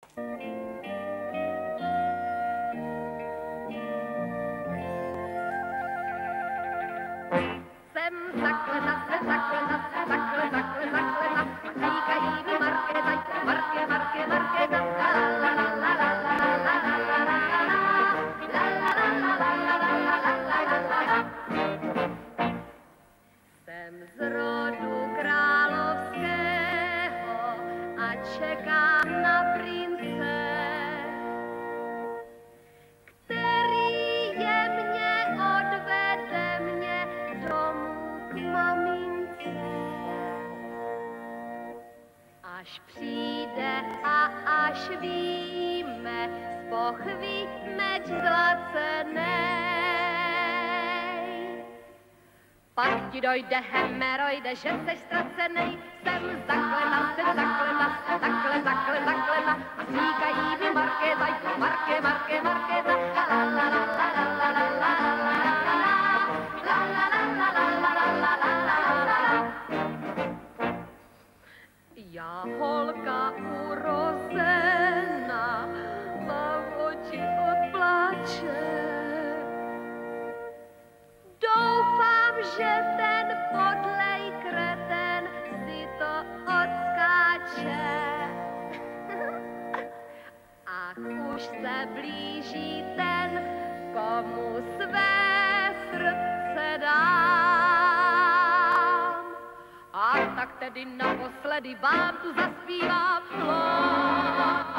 Jsem zaklena, jsem zaklena, jsem zaklena, zaklena, a říkají mi Markéta, Marké, Marké, Markéta, la la la la la la la la la la la. Jsem z rodu královského a čekám na prince, který je mě odvede mě domů k mamince. Až přijde a až víme z pochví meč zlacenej, pak ti dojde hemerojde, že seš ztracenej. Jsem zaklena, jsem zaklena, jsem takhle, takhle, zaklena, a říkají mi Markéta, Marké, Marké, Markéta, la la la la la la la la la. Já holka urozená, mám oči od pláče. Doufám, že ten podlej kreten si to odskáče. Ach, už se blíží ten, komu své srdce dám. A tak tedy naposledy vám tu zaspívám.